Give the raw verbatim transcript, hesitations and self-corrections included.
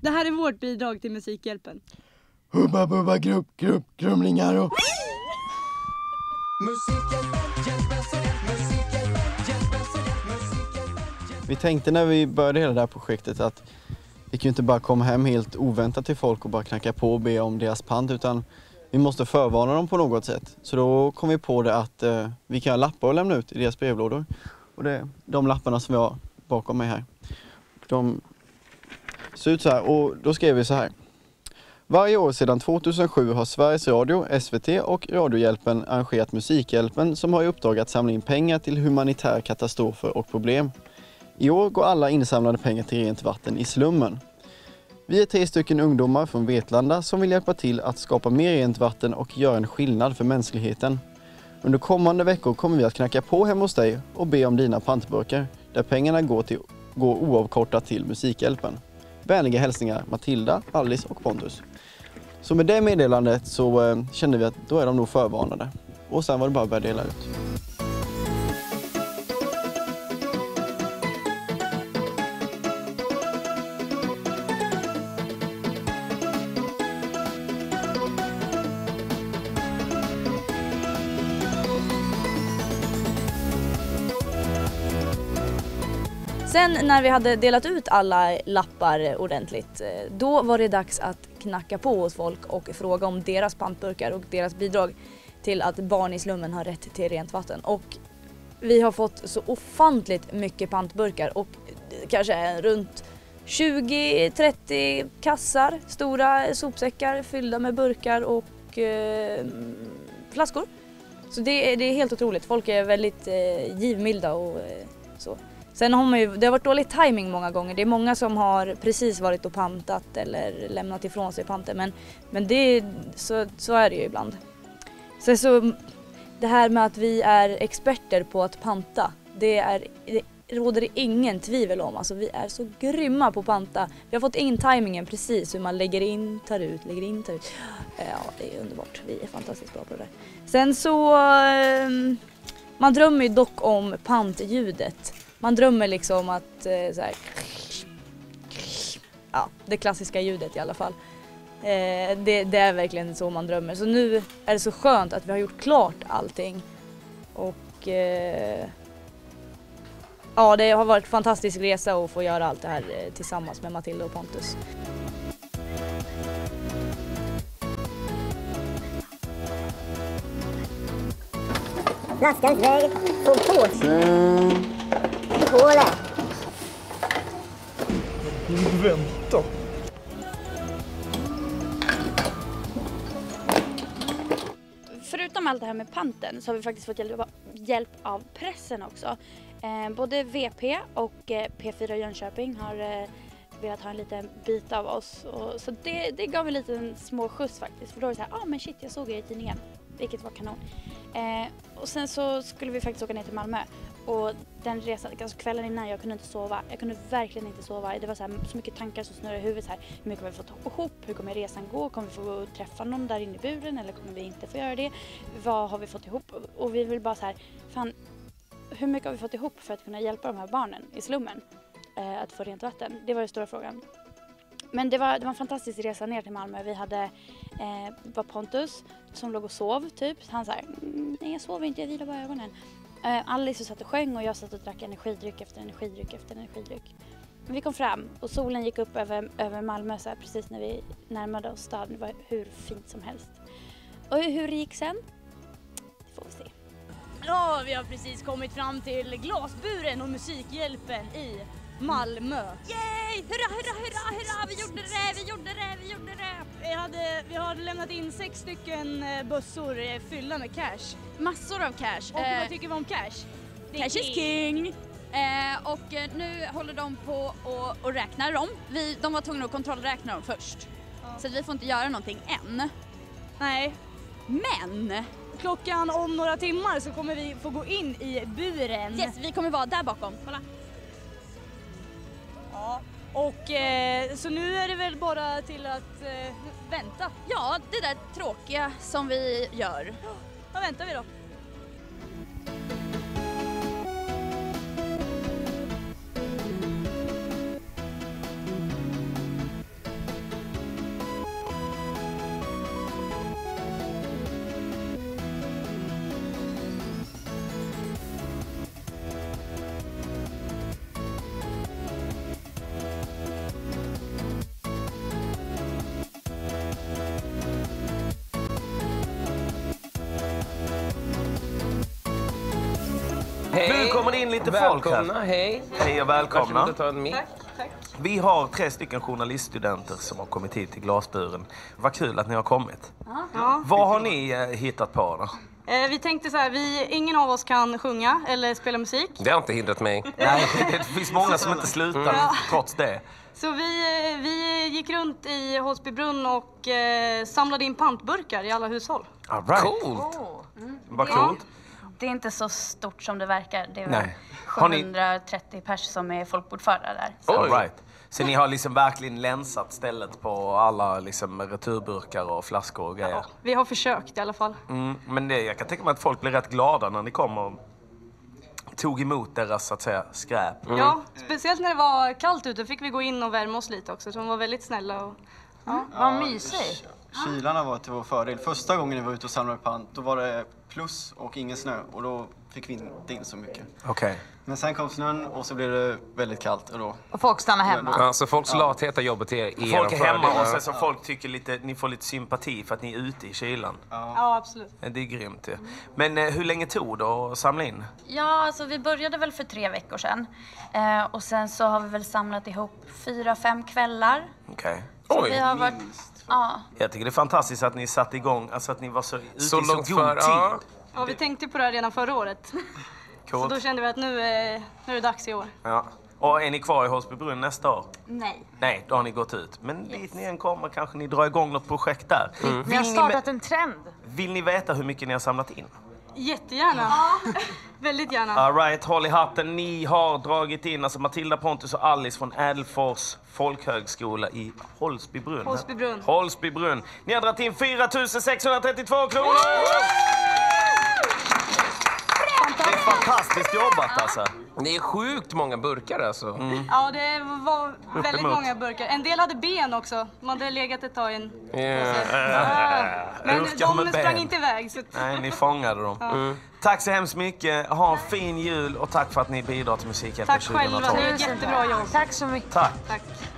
Det här är vårt bidrag till Musikhjälpen. Hubba bubba grupp grupp grumlingar och... Vi tänkte när vi började hela det här projektet att vi kan ju inte bara komma hem helt oväntat till folk och bara knacka på och be om deras pant, utan vi måste förvarna dem på något sätt. Så då kom vi på det att eh, vi kan ha lappar och lämna ut i deras brevlådor. Och det är de lapparna som vi har bakom mig här. De ser ut så här, och då skrev vi så här. Varje år sedan tvåtusensju har Sveriges Radio, S V T och Radiohjälpen arrangerat Musikhjälpen som har i uppdrag att samla in pengar till humanitära katastrofer och problem. I år går alla insamlade pengar till rent vatten i slummen. Vi är tre stycken ungdomar från Vetlanda som vill hjälpa till att skapa mer rent vatten och göra en skillnad för mänskligheten. Under kommande veckor kommer vi att knacka på hemma hos dig och be om dina pantburkar, där pengarna går, till, går oavkortat till Musikhjälpen. Vänliga hälsningar Matilda, Alice och Pontus. Så med det meddelandet så eh, kände vi att då är de nog förvarnade. Och sen var det bara att börja dela ut. Sen när vi hade delat ut alla lappar ordentligt, då var det dags att knacka på hos folk och fråga om deras pantburkar och deras bidrag till att barn i slummen har rätt till rent vatten. Och vi har fått så ofantligt mycket pantburkar och kanske runt tjugo trettio kassar, stora sopsäckar fyllda med burkar och eh, flaskor. Så det är, det är helt otroligt. Folk är väldigt eh, givmilda och eh, så. Sen har man ju, det har varit dålig timing många gånger. Det är många som har precis varit och pantat eller lämnat ifrån sig panter. Men, men det, så, så är det ju ibland. Sen så, det här med att vi är experter på att panta, det, är, det råder det ingen tvivel om. Alltså, vi är så grymma på att panta. Vi har fått in timingen precis, hur man lägger in, tar ut, lägger in, tar ut. Ja, det är underbart. Vi är fantastiskt bra på det där. Sen så, man drömmer ju dock om pantljudet. Man drömmer liksom att eh, så här, ja, det klassiska ljudet i alla fall. Eh, det, det är verkligen så man drömmer. Så nu är det så skönt att vi har gjort klart allting. Och eh, ja, det har varit en fantastisk resa att få göra allt det här eh, tillsammans med Matilda och Pontus. Flaskans väg på påsen. Hålet. Vänta. Förutom allt det här med panten så har vi faktiskt fått hjälp, hjälp av pressen också. Eh, både V P och eh, P fyra Jönköping har eh, velat ha en liten bit av oss. Och, så det, det gav en liten små skjuts faktiskt. För då var det så här, ah men shit, jag såg er i tidningen. Vilket var kanon. Eh, och sen så skulle vi faktiskt åka ner till Malmö. Och den resan, alltså kvällen innan, jag kunde inte sova. Jag kunde verkligen inte sova. Det var så, här, så mycket tankar som snurrade i huvudet. Så här, hur mycket kommer vi få ta ihop? Hur kommer resan gå? Kommer vi få träffa någon där inne i buren? Eller kommer vi inte få göra det? Vad har vi fått ihop? Och vi vill bara så här, fan, hur mycket har vi fått ihop för att kunna hjälpa de här barnen i slummen? Eh, att få rent vatten. Det var den stora frågan. Men det var, det var en fantastisk resa ner till Malmö. Vi hade eh, var Pontus som låg och sov typ. Han sa, mm, nej jag sover inte, jag vilar bara ögonen. Eh, Alice satt och sjöng och jag satt och drack energidryck efter energidryck efter energidryck. Men vi kom fram och solen gick upp över, över Malmö så här, precis när vi närmade oss staden. Det var hur fint som helst. Och hur det gick sen? Det får vi se. Ja, vi har precis kommit fram till Glasburen och Musikhjälpen i Malmö. Yay! Hurra, hurra, hurra, hurra! Vi gjorde det, vi gjorde det, vi gjorde det! Vi hade, vi hade lämnat in sex stycken bussor fyllda med cash. Massor av cash. Och eh, vad tycker vi om cash? Cash is king! Eh, och nu håller de på och, och räknar dem. Vi, de var tvungna att kontrollräkna dem först. Ja. Så vi får inte göra någonting än. Nej. Men! Klockan om några timmar så kommer vi få gå in i buren. Yes, vi kommer vara där bakom. Kolla. Ja, och eh, så nu är det väl bara till att eh, vänta. Ja, det där tråkiga som vi gör. Vad väntar vi då? Nu kommer det in lite folk här. Välkomna, hej. Hej och välkomna. Varsågod att ta en mick. Tack, tack. Vi har tre stycken journaliststudenter som har kommit hit till Glasburen. Vad kul att ni har kommit. Ja. Vad har ni eh, hittat på då? Eh, vi tänkte så här, vi, ingen av oss kan sjunga eller spela musik. Det har inte hindrat mig. Nej, det finns många som inte slutar Ja. trots det. Så vi, eh, vi gick runt i Holsbybrunn och eh, samlade in pantburkar i alla hushåll. All right. Coolt. Vad coolt. Det är inte så stort som det verkar. Det är väl Nej. Har ni- sjuhundratrettio pers som är folkbordförare där. All right. Så ni har liksom verkligen länsat stället på alla liksom returburkar och flaskor och grejer. Vi har försökt i alla fall. Mm, men det, jag kan tänka mig att folk blir rätt glada när ni kommer och tog emot deras så att säga skräp. Ja, speciellt när det var kallt ute fick vi gå in och värma oss lite också. Så de var väldigt snälla. Och... Ja, vad mysigt. Kylan har varit till vår fördel. Första gången vi var ute och samlade pant, då var det plus och ingen snö. Och då fick vi inte in så mycket. Okej. Okay. Men sen kom snön och så blev det väldigt kallt. Och, då... och folk stannar hemma. Ja, så folks lathet har jobbat er i Folk är hemma och sen fördel. så folk tycker lite, ni får lite sympati för att ni är ute i kylan. Ja, Ja, absolut. Det är grymt. Ja. Men eh, hur länge tog det att samla in? Ja, alltså vi började väl för tre veckor sedan. Eh, och sen så har vi väl samlat ihop fyra, fem kvällar. Okej. Så Oj. vi har varit... Ja. Jag tycker det är fantastiskt att ni satte igång, alltså att ni var så ute Så i så långt god för, tid. ja. Ja, vi tänkte på det här redan förra året. Så Coolt. då kände vi att nu, eh, nu är det dags i år. Ja. Och är ni kvar i Holsbybrunn nästa år? Nej. Nej, då har ni gått ut. Men dit ni än kommer kanske ni drar igång något projekt där. Vi har Vill, ni, startat en trend. vill ni veta hur mycket ni har samlat in? Jättegärna. Väldigt gärna. All right, håll i hatten. Ni har dragit in, alltså Matilda Pontus och Alice från Ädelfors folkhögskola i Holsbybrunn. Holsbybrunn. Holsbybrunn. Ni har dragit in fyra tusen sexhundratrettiotvå kronor! Det är fantastiskt jobbat alltså. Det är sjukt många burkar alltså. Mm. Ja, det var väldigt Uppemot. många burkar. En del hade ben också. Man hade legat ett tag i en Yeah. påse. Men Burkar med de sprang ben. inte iväg. Så... Nej, ni fångade dem. Mm. Tack så hemskt mycket. Ha en fin jul och tack för att ni bidrar till Musikhjälpen Tack själva. tjugohundratolv. Ni har gjort jättebra jobb. Tack så mycket. Tack. Tack.